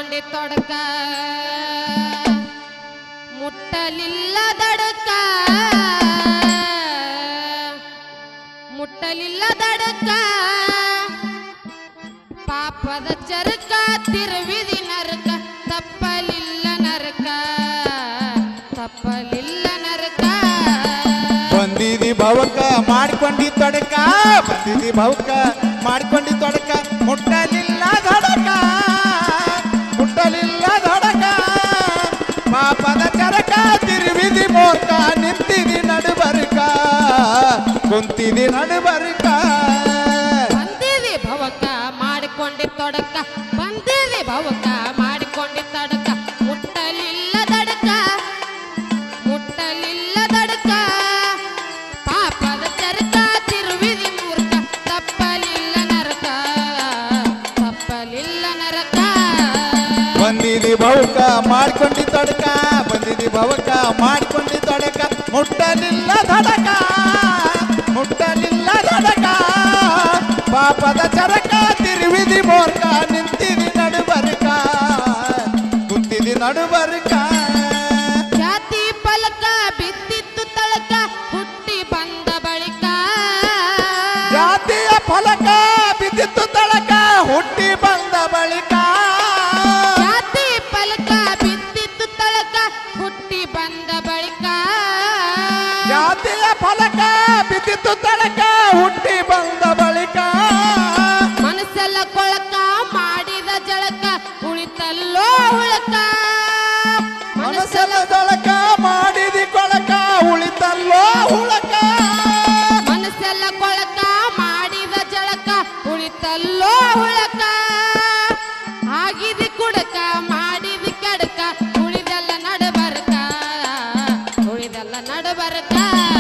ಮಾಡಿಕೊಂಡಿ ತೊಡಕ ಮುಟ್ಟಲಿಲ್ಲ ದಡಕ ಮುಟ್ಟಲಿಲ್ಲ ದಡಕ ಪಾಪದ ಚರಕ ತಿರುವಿದಿ ನರಕ ತಪ್ಪಲಿಲ್ಲ ನರಕ ತಪ್ಪಲಿಲ್ಲ ನರಕ ಬಂದಿದಿ ಭವಕ ಮಾಡಿಕೊಂಡಿ ತೊಡಕ ಬಂದಿದಿ ಭವಕ ಮಾಡಿಕೊಂಡಿ ತೊಡಕ ಮುಟ್ಟಲಿಲ್ಲ ದಡಕ ಮುಟ್ಟಲಿಲ್ಲ ದಡಕ ಪಾಪದ ಚರಕ ತಿರುವಿದಿ ಮೋರ್ಕ ನಿಂತಿದಿ ನಡುಬರ್ಕ ಕುಂತಿದಿ ನಡುಬರ್ಕ ಬಂದಿದಿ ಭವಕ ಮಾಡಿಕೊಂಡಿ ತೊಡಕ ಬಂದಿದಿ ಭವಕ ಮಾಡಿಕೊಂಡಿ ತೊಡಕ ಮುಟ್ಟಲಿಲ್ಲ ದಡಕ ಮುಟ್ಟಲಿಲ್ಲ ದಡಕ ಪಾಪದ ಚರಕ ತಿರುವಿದಿ ಮೂರ್ಖ ತಪ್ಪಲಿಲ್ಲ ನರಕ ತಪ್ಪಲಿಲ್ಲ ನರಕ ಬಂದಿದಿ ಭವಕ ಮಾಡಿಕೊಂಡಿ ತೊಡಕ ಬಂದಿದಿ ಭವಕ ಮಾಡಿಕೊಂಡಿ ತೊಡಕ ಮುಟ್ಟಲಿಲ್ಲ ದಡಕ ಮುಟ್ಟಲಿಲ್ಲ ದಡಕ ಪಾಪದ ಚರಕ ತಿರುವಿದಿ ಮೋರ್ಕ ನಿಂತಿದಿ ನಡುಬರ್ಕ ಕುಂತಿದಿ ನಡುಬರ್ಕ ಜಾತಿ ಫಲಕ ಬಿದ್ದಿತ್ತು ತಳಕ ಹುಟ್ಟಿ ಬಂದ ಬಳಿಕ ಜಾತಿಯ ಫಲಕ ಬಿದ್ದಿತ್ತು ತಳಕ ಹುಟ್ಟಿ ಬಂದ ಬಳಿಕ ಜಾತಿ ಫಲಕ ಬಿದ್ದಿತ್ತು ತಳಕ ಹುಟ್ಟಿ ಬಂದ ಬಳಿಕ ಜಾತಿಯ ಫಲಕ ಬಿದ್ದಿತ್ತು ತಳಕ ಹುಟ್ಟಿ ಬಂದ ಬಳಿಕ ಮನಸ್ಸೆಲ್ಲ ಕೊಳಕ ಮಾಡಿದ ಜಳಕ ಉಳಿತಲ್ಲೋ ಉಳಕ ಮನಸ್ಸೆಲ್ಲ ದಳಕ ಮಾಡಿದಿ ಕೊಳಕ ಉಳಿತಲ್ಲೋ ಹುಳಕ ಮನಸ್ಸೆಲ್ಲ ಕೊಳಕ ಮಾಡಿದ ಜಳಕ ಉಳಿತಲ್ಲೋ ಉಳಕ ಆಗಿದಿ ಕುಡಕ ಮಾಡಿದಿ ಕೆಡಕ ಉಳಿದೆಲ್ಲ ನಡಬರ್ಕ ಉಳಿದೆಲ್ಲ ನಡಬರ್ಕ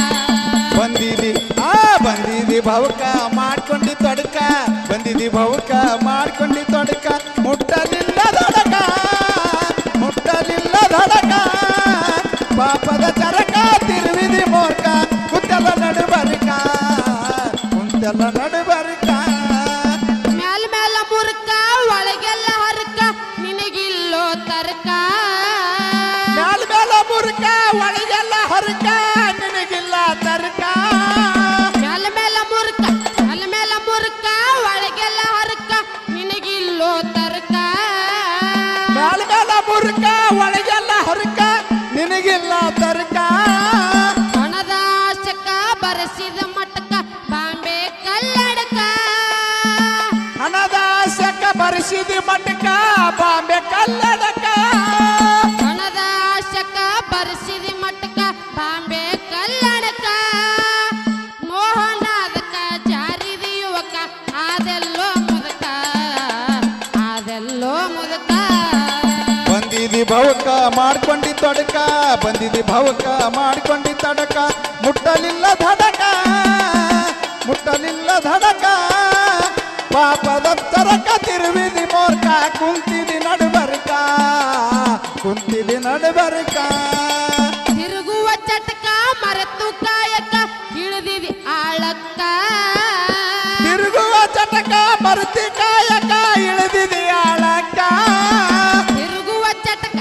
ಬಂದಿದಿ ಬಂದಿದಿ ಭವಕ ಮಾಡ್ಕೊಂಡಿ ತೊಡಕ ಬಂದಿದಿ ಭವಕ ಮಾಡ್ಕೊಂಡಿ ತೊಡಕ ಮುಟ್ಟಲಿಲ್ಲ ದಡಕ ಮುಟ್ಟಲಿಲ್ಲ ದಡಕ ಪಾಪದ ಚರಕ ತಿರುವಿದಿ ಮೋರ್ಕ ಕುಂತೆಲ್ಲ ನಡುಬರ್ಕ ಕುಂತೆಲ್ಲ ನಡುಬರ್ಕ ಮ್ಯಾಲ ಮ್ಯಾಲ ಮುರ್ಕ ಒಳಗೆಲ್ಲ ಹರ್ಕ ನಿನಗಿಲ್ಲೋ ತರ್ಕ ಮ್ಯಾಲ ಮ್ಯಾಲ ಮುರ್ಕ ಒಳಗೆಲ್ಲ ಹರ್ಕ ನಿನಗಿಲ್ಲ ತರ್ಕ ಮ್ಯಾಲ ಮ್ಯಾಲ ಮುರ್ಕ ಮ್ಯಾಲ ಮ್ಯಾಲ ಮುರ್ಕ ಒಳಗೆಲ್ಲ ಹರ್ಕ ನಿನಗಿಲ್ಲೋ ತರ್ಕ ಮ್ಯಾಲ ಮ್ಯಾಲ ಮುರ್ಕ ಒಳಗೆಲ್ಲ ಹರ್ಕ ನಿನಗಿಲ್ಲ ತರ್ಕ ಹಣದ ಆಶಕ ಬರಸಿದ ಮಟಕ ಬಾಂಬೆ ಕಲ್ಲಡಕ ಹಣದ ಆಸಕ ಬರಿಸಿದಿ ಮಟಕ ಬಾಂಬೆ ಕಲ್ಲಡಕ ಹಣದ ಆಶಕ ಬರಸಿದ ಮಟಕ ಬಾಂಬೆ ಕಲ್ಲಡಕ ಮೋಹನಾದಕ ಜಾರಿದ ಯುವಕ ಅದೆಲ್ಲೋ ಮುದಕ ಅದೆಲ್ಲೋ ಮುದಕ ಬಂದಿದಿ ಭವಕ ಮಾಡ್ಕೊಂಡಿ ತೊಡಕ ಬಂದಿದಿ ಭವಕ ಮಾಡ್ಕೊಂಡಿ ತಡಕ ಮುಟ್ಟಲಿಲ್ಲ ದಡಕ ಮುಟ್ಟಲಿಲ್ಲ ದಡಕ ಪಾಪದ ಚರಕ ತಿರುವಿದಿ ಮೋರ್ಕ ಕುಂತಿದಿ ನಡುಬರ್ಕ ಕುಂತಿದಿ ನಡುಬರ್ಕ ತಿರುಗುವ ಚಟಕ ಮರೆತು ಕಾಯಕ ಇಳಿದಿದಿ ಆಳಕ್ಕ ತಿರುಗುವ ಚಟಕ ಮರುತಿ ಕಾಯಕ ಇಳಿದಿದಿ ಆಳಕ್ಕ ತಿರುಗುವ ಚಟಕ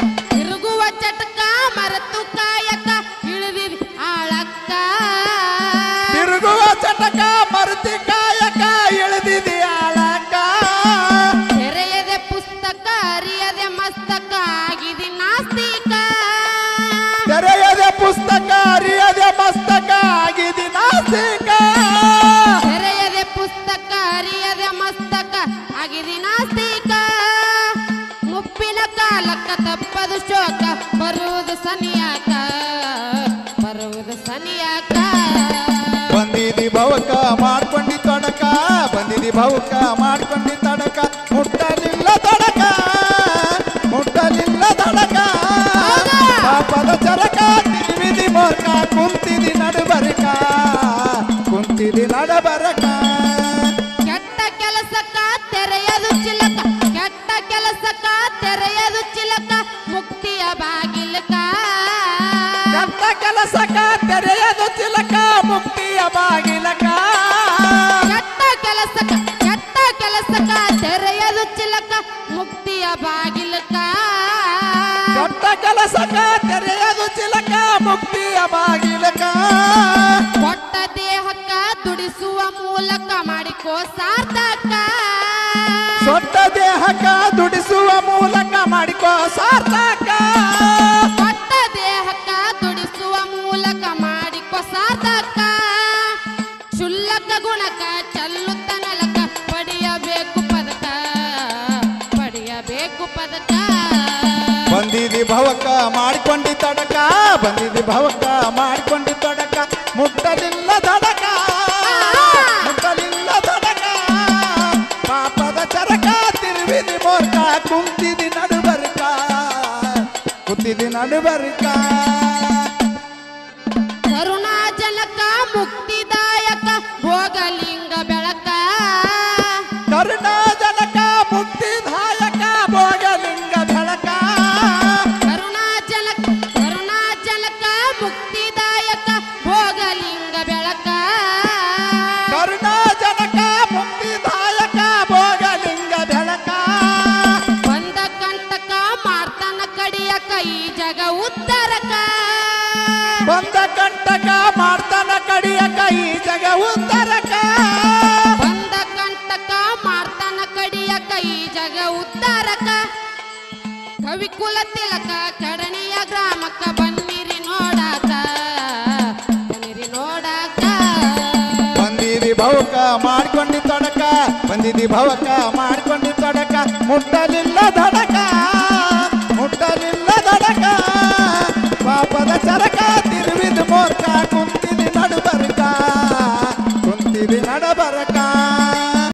ಮರೆತು ಕಾಯಕ ಇಳಿದಿದಿ ಆಳಕ್ಕ ತಿರುಗುವ ಚಟಕ ಮರುತಿ ಕಾಯಕ ಇಳಿದಿದಿ ಆಳಕ್ಕ ತೆರೆಯದೆ ಪುಸ್ತಕ ಅರಿಯದೆ ಮಸ್ತಕ ಆಗಿದಿ ನಾಸ್ತಿಕ ತೆರೆಯದೆ ಪುಸ್ತಕ ಅರಿಯದೆ ಮಸ್ತಕ ಆಗಿದಿ ನಾಸ್ತಿಕ ತೆರೆಯದೆ ಪುಸ್ತಕ ಅರಿಯದೆ ಮಸ್ತಕ ಆಗಿದಿ ನಾಸ್ತಿಕ ಮುಪ್ಪಿನ ಕಾಲಕ್ಕ ತಪ್ಪದು ಶೋಕ ಬರುವುದು ಸನಿಯಾಕ ಬರುವುದು ಸನಿಯಾಕ ಬಂದಿದಿ ಭವಕ ಮಾಡ್ಕೊಂಡಿ ತೊಡಕ ಬಂದಿದಿ ಭವಕ ಮಾಡ್ಕೊಂಡಿ ತಡಕ ಮುಟ್ಟಲಿಲ್ಲ ದಡಕ ಮುಟ್ಟಲಿಲ್ಲ ದಡಕ ಪಾಪದ ಚರಕ ತಿರುವಿದಿ ಮೋರ್ಕ ಕುಂತಿದಿ ನಡುಬರ್ಕ ಕುಂತಿದಿ ನಡಬರಕ ಕೆಟ್ಟ ಕೆಲಸಕ್ಕ ತೆರೆಯದು ಚಿಲಕ ಕೆಟ್ಟ ಕೆಲಸಕ್ಕ ತೆರೆಯದು ಚಿಲಕ ಮುಕ್ತಿಯ ಬಾಗಿಲಕ ಕೆಟ್ಟ ಕೆಲಸಕ ತೆರೆಯದು ಚಿಲಕ ಮುಕ್ತಿಯ ಬಾಗಿಲಕ ಕೆಟ್ಟ ಕೆಲಸಕ್ಕ ತೆರೆಯದು ಚಿಲಕ ಮುಕ್ತಿಯ ಬಾಗಿಲಕ ಚಿಲಕ ಮುಕ್ತಿಯ ಬಾಗಿಲಕ ಕೊಟ್ಟ ದೇಹಕ್ಕ ದುಡಿಸುವ ಮೂಲಕ ಮಾಡಿಕೋ ಸಾರ್ಥಕ ಸೊಟ್ಟ ದೇಹಕ್ಕ ದುಡಿಸುವ ಮೂಲಕ ಮಾಡಿಕೋ ಸಾರ್ಥಕ ಕೊಟ್ಟ ದೇಹಕ್ಕ ದುಡಿಸುವ ಮೂಲಕ ಮಾಡಿಕೋ ಸಾರ್ಥಕ ಶುಲ್ಲಕ ಗುಣಕ ಚಲ್ಲುತ್ತ ನಲಕ ಪಡೆಯಬೇಕು ಪದಕ ಪಡೆಯಬೇಕು ಪದಕ ಬಂದಿದಿ ಭವಕ ಮಾಡಿಕೊಂಡಿ ತಡಕ ಬಂದಿದಿ ಭವಕ ಮಾಡಿಕೊಂಡಿ ತಡಕ ಮುಟ್ಟಲಿಲ್ಲ ತಡಕ ಮುಟ್ಟಲಿಲ್ಲ ತಡಕ ಪಾಪದ ಚರಕ ತಿರುವಿದಿ ಮೋರ್ಕ ಕುಂತಿದಿ ನಡುಬರ್ಕ ಕುಂತಿದಿ ನಡುಬರ್ಕ ಕರುಣಾಜನಕ ಮುಕ್ತಿದಾಯಕ ಭೋಗಲಿಂಗ ಬೆಳಕ ಕರುಣಾಜನಕ ಮುಕ್ತಿದಾಯಕ ಭೋಗಲಿಂಗ ಬೆಳಕ ಕರುಣಾಜನಕ ಮುಕ್ತಿದಾಯಕ ಭೋಗಲಿಂಗ ಬೆಳಕ ಕರುಣಾಜನಕ ಮುಕ್ತಿದಾಯಕ ಭೋಗಲಿಂಗ ಬೆಳಕ ಬಂದ ಕಂಟಕ ಮಾಡ್ತಾನ ಕಡಿಯಕ ಈ ಜಗ ಉತ್ತರಕ ಬಂದ ಕಂಟಕ ಮಾಡ್ತಾನ ಕಡಿಯಕ ಈ ಜಗ ಉತ್ತರಕ ಬಂದ ಕಂಟಕ ಮಾಡ್ತಾನ ಕಡಿಯಕ ಈ ಜಗ ಉತ್ತರಕ ಕವಿಕುಲ ತಿಲಕ ಕಡಣಿಯ ಗ್ರಾಮಕ್ಕ ಬನ್ನಿರಿ ನೋಡಾಕ ಬನ್ನಿರಿ ನೋಡಾಕ ಬಂದಿದಿ ಭವಕ ಮಾಡ್ಕೊಂಡಿ ತೊಡಕ ಬಂದಿದಿ ಭವಕ ಮಾಡ್ಕೊಂಡಿ ತೊಡಕ ಮುಟ್ಟಲಿಲ್ಲ ದಡಕ